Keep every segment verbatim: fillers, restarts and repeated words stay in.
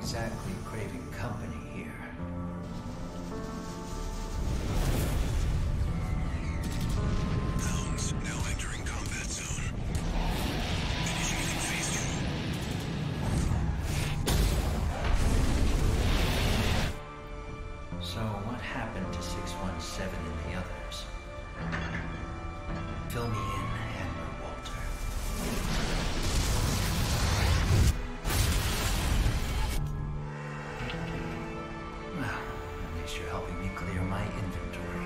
exactly craving company here. Hounds now entering combat zone. Initiating phase two. So what happened to six one seven and the others? Fill me in, Handler Walter. Well, at least you're helping me clear my inventory.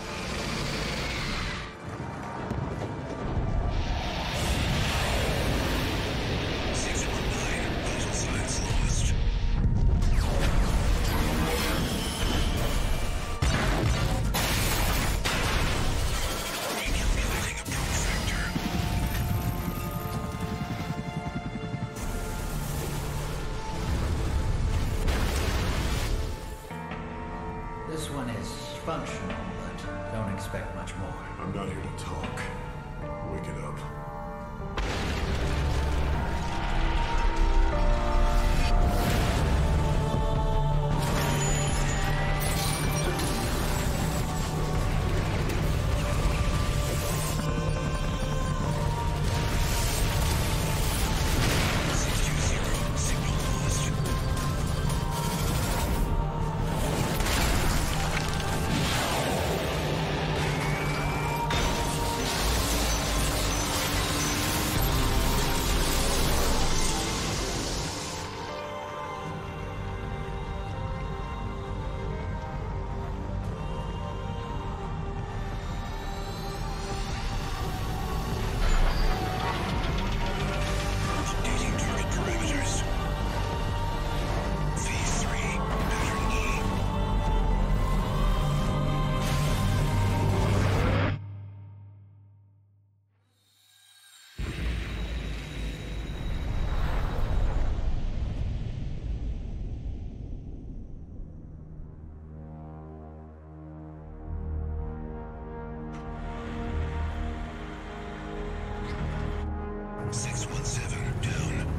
six one nine, vital signs lost. Recalculating approach vector. This one is functional, but don't expect much more. I'm not here to talk. Wake it up. six two zero, signal lost. Updating target parameters. Phase three, pattern E. six one seven, down.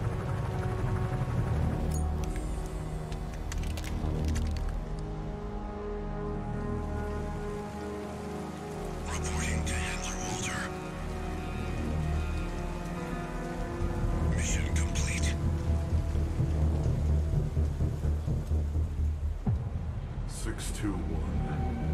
Reporting to Handler Walter. Mission complete. six two one.